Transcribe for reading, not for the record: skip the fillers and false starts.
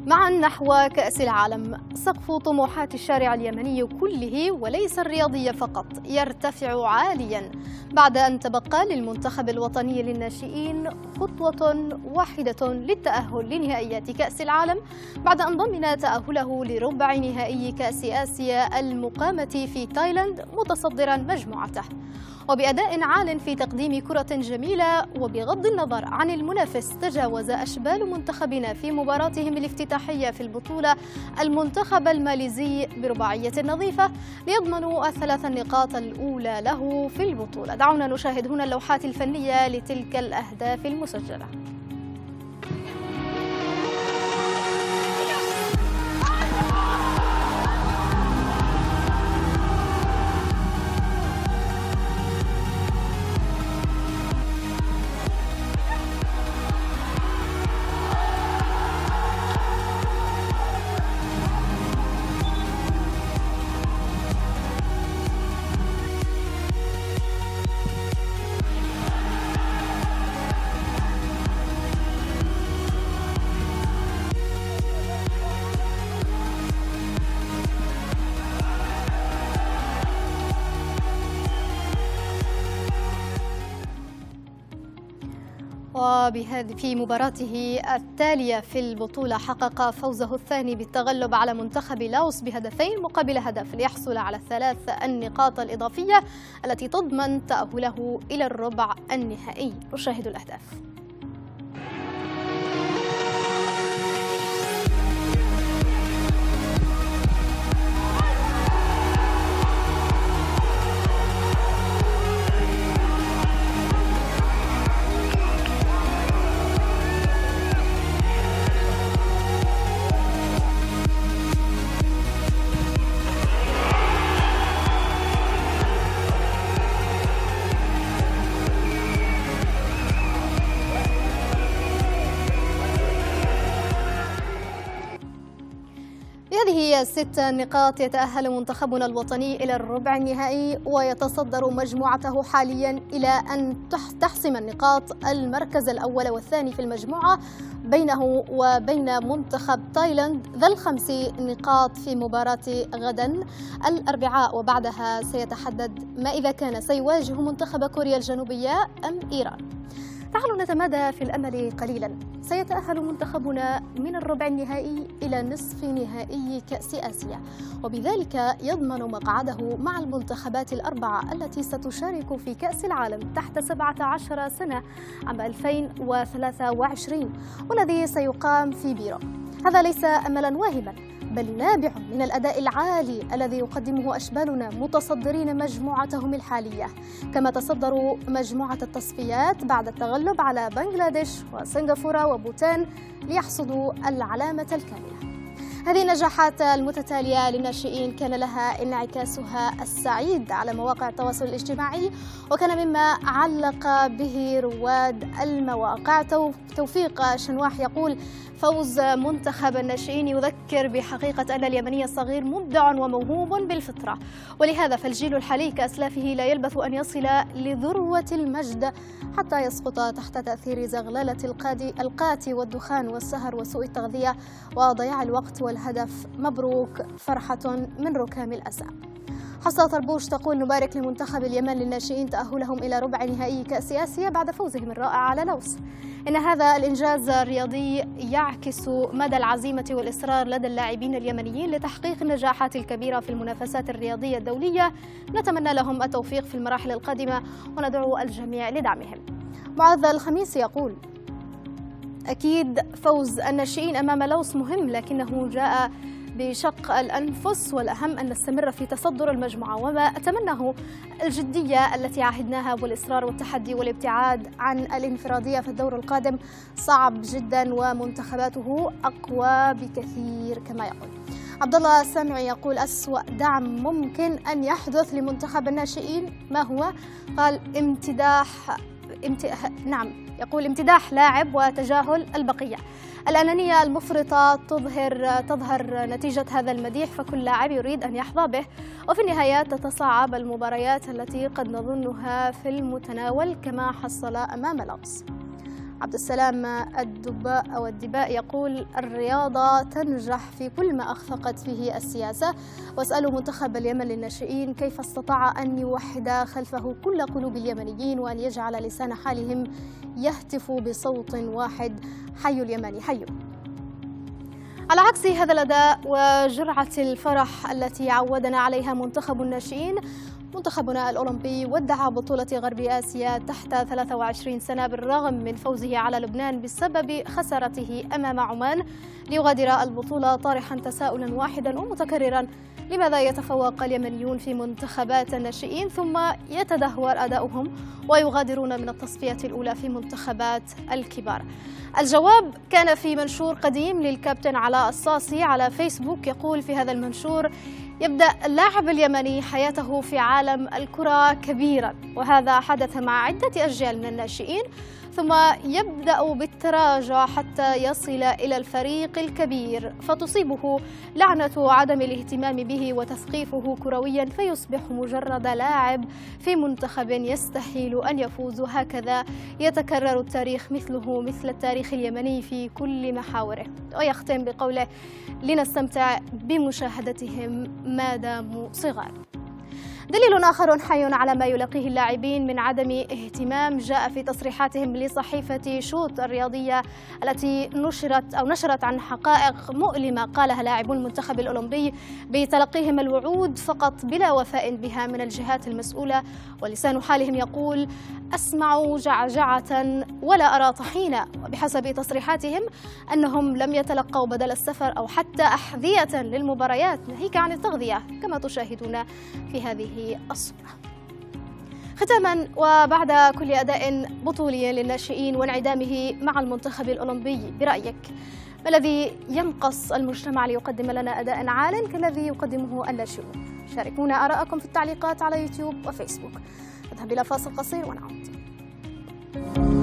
معا نحو كأس العالم. سقف طموحات الشارع اليمني كله وليس الرياضي فقط يرتفع عاليا بعد أن تبقى للمنتخب الوطني للناشئين خطوة واحدة للتأهل لنهائيات كأس العالم، بعد أن ضمن تأهله لربع نهائي كأس آسيا المقامة في تايلاند متصدرا مجموعته، وبأداء عال في تقديم كرة جميلة. وبغض النظر عن المنافس، تجاوز أشبال منتخبنا في مباراتهم الافتتاحية في البطولة المنتخب الماليزي برباعية نظيفة ليضمنوا الثلاث النقاط الأولى له في البطولة. دعونا نشاهد هنا اللوحات الفنية لتلك الأهداف المسجلة. في مباراته التالية في البطولة حقق فوزه الثاني بالتغلب على منتخب لاوس بهدفين مقابل هدف ليحصل على الثلاث النقاط الإضافية التي تضمن تأهله إلى الربع النهائي. نشاهد الأهداف. بهذه 6 نقاط يتأهل منتخبنا الوطني إلى الربع النهائي ويتصدر مجموعته حاليا إلى أن تحسم النقاط المركز الأول والثاني في المجموعة بينه وبين منتخب تايلاند ذا ال5 نقاط في مباراة غدا الأربعاء، وبعدها سيتحدد ما إذا كان سيواجه منتخب كوريا الجنوبية أم إيران. تعالوا نتمادى في الأمل قليلا. سيتأهل منتخبنا من الربع النهائي إلى نصف نهائي كأس آسيا، وبذلك يضمن مقعده مع المنتخبات الأربعة التي ستشارك في كأس العالم تحت 17 سنة عام 2023 والذي سيقام في بيرو. هذا ليس أملا واهما، بل نابع من الأداء العالي الذي يقدمه أشبالنا متصدرين مجموعتهم الحالية، كما تصدروا مجموعة التصفيات بعد التغلب على بنغلاديش وسنغافورة وبوتان ليحصدوا العلامة الكاملة. هذه النجاحات المتتالية للناشئين كان لها انعكاسها السعيد على مواقع التواصل الاجتماعي، وكان مما علق به رواد المواقع. توفيق شنواح يقول: فوز منتخب الناشئين يذكر بحقيقة أن اليمني الصغير مبدع وموهوب بالفطرة، ولهذا فالجيل الحالي كأسلافه لا يلبث أن يصل لذروة المجد حتى يسقط تحت تأثير زغللة القاتي والدخان والسهر وسوء التغذية وضياع الوقت والهدف. مبروك، فرحة من ركام الأسى. حصة طربوش تقول: نبارك لمنتخب اليمن للناشئين تأهلهم إلى ربع نهائي كأس آسيا بعد فوزهم الرائع على لاوس. إن هذا الإنجاز الرياضي يعكس مدى العزيمة والإصرار لدى اللاعبين اليمنيين لتحقيق النجاحات الكبيرة في المنافسات الرياضية الدولية. نتمنى لهم التوفيق في المراحل القادمة وندعو الجميع لدعمهم. معاذ الخميس يقول: أكيد فوز الناشئين أمام لاوس مهم، لكنه جاء بشق الأنفس، والأهم أن نستمر في تصدر المجموعة، وما أتمناه الجدية التي عهدناها والإصرار والتحدي والابتعاد عن الانفرادية في الدور القادم صعب جدا ومنتخباته أقوى بكثير كما يقول. عبد الله السامعي يقول: أسوأ دعم ممكن أن يحدث لمنتخب الناشئين ما هو؟ قال: يقول امتداح لاعب وتجاهل البقية. الأنانية المفرطة تظهر نتيجة هذا المديح، فكل لاعب يريد أن يحظى به، وفي النهاية تتصاعب المباريات التي قد نظنها في المتناول كما حصل أمام لاوس. عبد السلام الدباء يقول: الرياضة تنجح في كل ما أخفقت فيه السياسة. واسألوا منتخب اليمن للناشئين كيف استطاع أن يوحد خلفه كل قلوب اليمنيين وأن يجعل لسان حالهم يهتف بصوت واحد: حي اليمن حي. على عكس هذا الأداء وجرعة الفرح التي عودنا عليها منتخب الناشئين، منتخبنا الأولمبي ودع بطولة غرب آسيا تحت 23 سنة بالرغم من فوزه على لبنان بسبب خسارته أمام عمان، ليغادر البطولة طارحا تساؤلا واحدا ومتكررا: لماذا يتفوق اليمنيون في منتخبات الناشئين ثم يتدهور أداؤهم ويغادرون من التصفية الأولى في منتخبات الكبار؟ الجواب كان في منشور قديم للكابتن علاء الصاصي على فيسبوك، يقول في هذا المنشور: يبدأ اللاعب اليمني حياته في عالم الكرة كبيرا، وهذا حدث مع عدة أجيال من الناشئين، ثم يبدأ بالتراجع حتى يصل إلى الفريق الكبير فتصيبه لعنة عدم الاهتمام به وتثقيفه كرويا، فيصبح مجرد لاعب في منتخب يستحيل أن يفوز. هكذا يتكرر التاريخ مثله مثل التاريخ اليمني في كل محاوره. ويختم بقوله: لنستمتع بمشاهدتهم ما داموا صغار. دليل آخر حي على ما يلاقيه اللاعبين من عدم اهتمام جاء في تصريحاتهم لصحيفة شوط الرياضية التي نشرت عن حقائق مؤلمة قالها لاعبو المنتخب الأولمبي بتلقيهم الوعود فقط بلا وفاء بها من الجهات المسؤولة، ولسان حالهم يقول: أسمع جعجعة ولا أرى طحينة. وبحسب تصريحاتهم أنهم لم يتلقوا بدل السفر أو حتى أحذية للمباريات، ناهيك عن التغذية كما تشاهدون في هذه الصورة. ختاما، وبعد كل أداء بطولي للناشئين وانعدامه مع المنتخب الأولمبي، برأيك ما الذي ينقص المجتمع ليقدم لنا أداء عال كالذي يقدمه الناشئون؟ شاركونا آراءكم في التعليقات على يوتيوب وفيسبوك. نذهب إلى فاصل قصير ونعود.